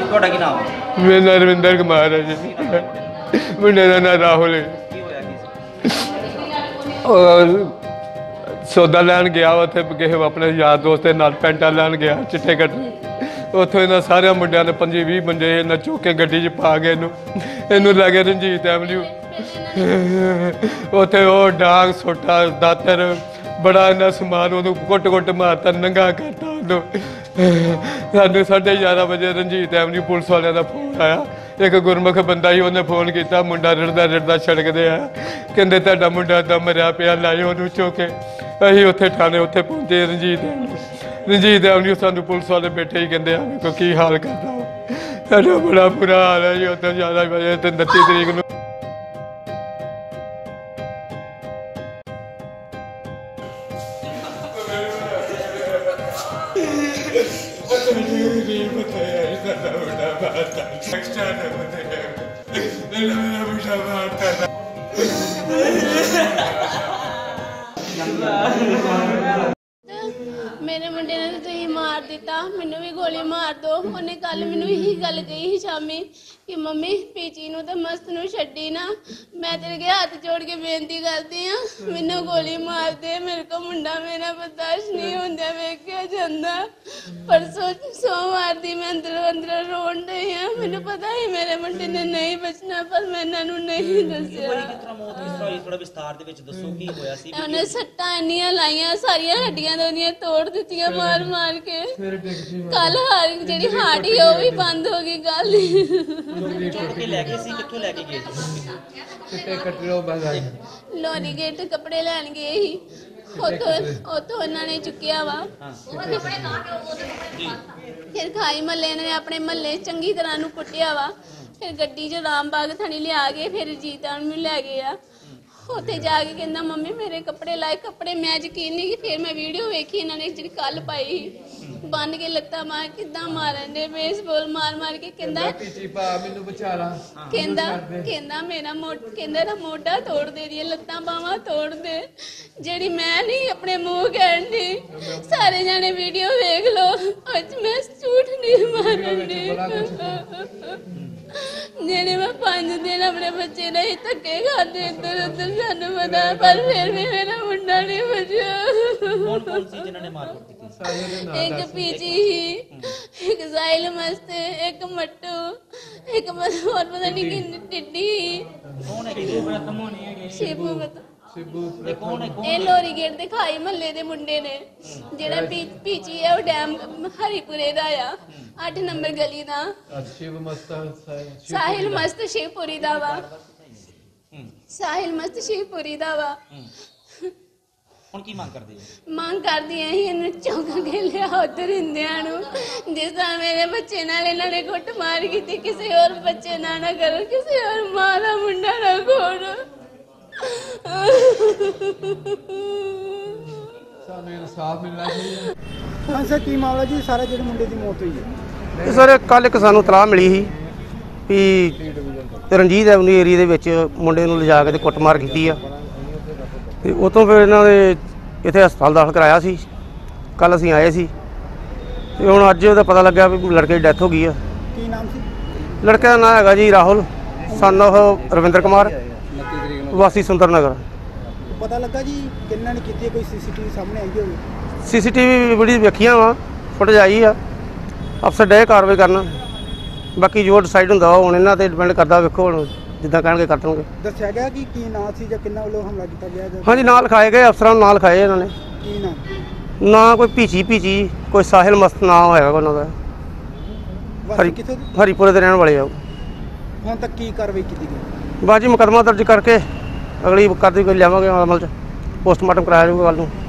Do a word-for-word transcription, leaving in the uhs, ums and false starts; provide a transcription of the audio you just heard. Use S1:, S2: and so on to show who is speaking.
S1: ਤੁਹਾਡਾ ਕੀ ਨਾਮ?
S2: ਮੇਰਾ ਨਾਮ ਰਵਿੰਦਰ ਕੁਮਾਰ ਹੈ ਜੀ। ਮੁੰਡੇ ਦਾ ਨਾਮ ਰਾਹੁਲ ਹੈ।
S1: ਕੀ ਹੋਇਆ ਕੀ ਸੀ?
S2: ਉਹ ਸੌਦਾ ਲੈਣ ਗਿਆ ਉੱਥੇ ਕਿਸੇ ਆਪਣੇ ਯਾਰ ਦੋਸਤ ਦੇ ਨਾਲ ਪੈਂਟਾਂ ਲੈਣ ਗਿਆ ਚਿੱਟੇ ਕੱਟੇ। ਉੱਥੋਂ ਇਹਨਾਂ ਸਾਰਿਆਂ ਮੁੰਡਿਆਂ ਨੇ ਪੰਜੀ ਵੀਹ ਮੁੰਡੇ ਇਹਨਾਂ ਚੁੱਕ ਕੇ ਗੱਡੀ 'ਚ ਪਾ ਕੇ ਇਹਨੂੰ ਇਹਨੂੰ ਲੈ ਗਏ ਰਣਜੀਤ ਐਵਨਿਊ। ਉੱਥੇ ਉਹ ਡਾਂਗ ਸੋਟਾ ਦਾਤਰ ਬੜਾ ਇਹਨਾਂ ਸਮਾਨ ਉਹਨੂੰ ਕੁੱਟ ਕੁੱਟ ਮਾਰਤਾ ਨੰਗਾ ਕਰਤਾ ਉਹਨੂੰ। ਸਾਨੂੰ ਸਾਢੇ ਗਿਆਰਾਂ ਵਜੇ ਰਣਜੀਤ ਐਵਨਿਊ ਪੁਲਿਸ ਵਾਲਿਆਂ ਦਾ ਫੋਨ ਆਇਆ। ਇੱਕ ਗੁਰਮੁਖ ਬੰਦਾ ਸੀ ਉਹਨੇ ਫੋਨ ਕੀਤਾ, ਮੁੰਡਾ ਰੜਦਾ ਰੜਦਾ ਸੜਕਦੇ ਆ, ਕਹਿੰਦੇ ਤੁਹਾਡਾ ਮੁੰਡਾ ਤਾਂ ਮਰਿਆ ਪਿਆ, ਲਾਏ ਉਹਨੂੰ ਚੁੱਕ ਕੇ। ਅਸੀਂ ਉੱਥੇ ਥਾਣੇ ਉੱਥੇ ਪਹੁੰਚੇ ਰਣਜੀਤ ਐਵਨਿਊ ਰਣਜੀਤ ਐਵਨਿਊ ਸਾਨੂੰ ਪੁਲਿਸ ਵਾਲੇ ਬੈਠੇ ਹੀ ਕਹਿੰਦੇ ਆ ਵੇਖੋ ਕੀ ਹਾਲ ਕਰਦਾ। ਸਾਡਾ ਬੜਾ ਬੁਰਾ ਹਾਲ ਹੈ ਜੀ। ਉੱਥੇ ਗਿਆਰਾਂ ਵਜੇ ਤੇ ਉਨੱਤੀ ਤਰੀਕ ਨੂੰ
S3: मेरे मुंडे ने तो तुही मार दिता, मैनू भी गोली मार दो। उन्हें कल मैनू यही गल कही ही शामी कि मम्मी पीची नू ते मस्त नू छड्डी ना, मैं तेरे के हाथ जोड़ के बेनती करती हाँ मैनू गोली मार दे, मेरे को मुंडा मेरा बर्दाश्त नहीं होंदा वेख्या जांदा। परसों सोमवार दी मैं अंदर अंदर रोन रही हाँ, मैनू पता ही मेरे मुंडे ने नहीं बचना, पर मैं इन्हां नू नहीं दस्सिया। उन्हें सट्टां इन्नियां लाइयां, सारियां हड्डियां ते ओदियां तोड़ दित्तियां मार मार के। कल हार जेहड़ी हार्ट ही वो भी बंद हो गई। कल लोरी गेट कपड़े लैन गए ही, उतो इन्होंने चुकिया वा। फिर खाई महल्ले ने अपने महल्ले चंगी तरह नू कुटिया वा। फिर गड्डी च राम बाग थनी लिया के फिर जीता नू लै गया। उत्थे जाके कहंदा मम्मी मेरे कपड़े लाए, कपड़े मैं यकीन नहीं कि फिर मैं वीडियो वेखी इन्होंने जी कल पाई बन के लत्ता मार किदा मारन दे बेसबॉल मार मार के कहंदा कहंदा कहंदा मेरा मोटा कहंदा मोटा तोड़ दे दी लत्तां बावां तोड़ दे, जेड़ी मैं नहीं अपने मुंह कहन दी। सारे जाने वीडियो वेख लो, अज मैं झूठ नहीं मारन दी। जेने मैं पांच दिन अपने बच्चे नहीं धक्के खाते इधर उधर सानू पता, पर फिर भी मेरा मुंडा नहीं बचा।
S1: कौन कौन सी जिन्होंने मारकुट की?
S3: एक पीची ही, एक साहिल मस्त, एक मट्टू, एक और पता नहीं कि टिड्डी।
S1: कौन है?
S3: शिबू पता ਇਹ ਲੋਰੀ ਗੇਟ ਦੇ ਖਾਈ ਮਹੱਲੇ ਦੇ ਮੁੰਡੇ ਨੇ। ਜਿਹੜਾ ਪੀਚੀ ਹੈ ਉਹ ਡੈਮ ਹਰੀਪੁਰੇ ਦਾ ਆ, ਅੱਠ ਨੰਬਰ ਗਲੀ ਦਾ। ਸਾਹਿਲ ਮਸਤ ਸ਼ਿਵਪੁਰੀ ਦਾ ਵਾ, ਸਾਹਿਲ ਮਸਤ ਸ਼ਿਵਪੁਰੀ ਦਾ ਵਾ।
S1: ਹੁਣ ਕੀ ਮੰਗ ਕਰਦੇ ਹੋ?
S3: ਮੰਗ ਕਰਦੀ ਆਂ ਇਹਨੂੰ ਚੌਂਕ ਕੇ ਲਿਆ ਉਧਰ ਹਿੰਦਿਆਂ ਨੂੰ, ਜਿਸ ਤਰ੍ਹਾਂ ਮੇਰੇ ਬੱਚੇ ਨਾਲ ਇਹਨਾਂ ਨੇ ਕੁੱਟ ਮਾਰ ਕੀਤੀ, ਕਿਸੇ ਹੋਰ ਬੱਚੇ ਨਾਲ ਨਾ ਕਰੋ, ਕਿਸੇ ਹੋਰ ਮਾਂ ਦਾ ਮੁੰਡਾ ਨਾ ਖੋੜੋ।
S4: ਸਾਨੂੰ ਇਨਸਾਫ ਮਿਲਣਾ ਚਾਹੀਦਾ। ਹਾਂ ਸਰ ਕੀ ਮਾਮਲਾ ਜੀ ਸਾਰਾ ਜਿਹੜੇ ਮੁੰਡੇ ਦੀ ਮੌਤ ਹੋਈ ਹੈ?
S5: ਇਹ ਸਰ ਕੱਲ੍ਹ ਇੱਕ ਸਾਨੂੰ ਇਤਲਾਹ ਮਿਲੀ ਸੀ ਵੀ ਰਣਜੀਤ ਐਵਨਿਊ ਏਰੀਏ ਦੇ ਵਿੱਚ ਮੁੰਡੇ ਨੂੰ ਲਿਜਾ ਕੇ ਤੇ ਕੁੱਟਮਾਰ ਕੀਤੀ ਆ, ਤੇ ਉਤੋਂ ਫਿਰ ਇਹਨਾਂ ਦੇ ਇੱਥੇ ਹਸਪਤਾਲ ਦਾਖਲ ਕਰਾਇਆ ਸੀ। ਕੱਲ੍ਹ ਅਸੀਂ ਆਏ ਸੀ ਤੇ ਹੁਣ ਅੱਜ ਉਹਦਾ ਪਤਾ ਲੱਗਿਆ ਵੀ ਲੜਕੇ ਦੀ ਡੈਥ ਹੋ ਗਈ ਆ।
S4: ਕੀ ਨਾਮ ਸੀ
S5: ਲੜਕੇ ਦਾ ਨਾਂ ਹੈਗਾ ਜੀ ਰਾਹੁਲ, ਸਨ ਆਫ ਰਵਿੰਦਰ ਕੁਮਾਰ, ਵਾਸੀ ਸੁੰਦਰ ਨਗਰ।
S4: ਪਤਾ ਲੱਗਾ ਜੀ ਕਿੰਨਾਂ ਨੇ ਕੀਤੀ? ਕੋਈ ਸੀਸੀਟੀਵੀ ਸਾਹਮਣੇ ਆਈ ਹੋਵੇ?
S5: ਸੀਸੀਟੀਵੀ ਵੀਡੀਓ ਵੇਖੀਆਂ ਵਾ, ਫੁਟੇਜ ਆਈ ਆ, ਅਫਸਰ ਡੇ ਕਾਰਵਾਈ ਕਰਨਾ। ਬਾਕੀ ਜੋ ਡਿਸਾਈਡ ਹੁੰਦਾ ਹੁਣ ਇਹਨਾਂ ਤੇ ਡਿਪੈਂਡ ਕਰਦਾ, ਵੇਖੋ ਹੁਣ ਜਿੱਦਾਂ ਕਹਿਣਗੇ ਕਰ ਦੇਣਗੇ।
S4: ਦੱਸਿਆ ਗਿਆ ਕਿ ਕੀ ਨਾਂ ਸੀ ਜਾਂ ਕਿੰਨਾ ਵੱਲੋਂ ਹਮਲਾ ਕੀਤਾ ਗਿਆ?
S5: ਹਾਂਜੀ ਨਾਂ ਲਿਖਾਏ ਗਏ, ਅਫਸਰਾਂ ਨੂੰ ਨਾਂ ਲਿਖਾਏ ਇਹਨਾਂ ਨੇ।
S4: ਕੀ ਨਾਂ?
S5: ਨਾਂ ਕੋਈ ਭੀਚੀ ਭੀਚੀ ਕੋਈ ਸਾਹਿਲ ਮਸਤ ਨਾਂ ਹੋਏਗਾ ਉਹਨਾਂ ਦਾ।
S4: ਹਰੀ ਕਿੱਥੇ?
S5: ਹਰੀਪੁਰੇ ਦੇ ਰਹਿਣ ਵਾਲੇ ਆ।
S4: ਹੁਣ ਤੱਕ ਕੀ ਕਾਰਵਾਈ ਕੀਤੀ ਗਈ?
S5: ਬਾਜੀ ਮੁਕੱਦਮਾ ਦਰਜ ਕਰਕੇ ਅਗਲੀ ਕਾਰਵਾਈ ਲਿਆਵਾਂਗੇ ਅਮਲ 'ਚ, ਪੋਸਟਮਾਰਟਮ ਕਰਾਇਆ ਜਾਊਗਾ ਕੱਲ੍ਹ ਨੂੰ।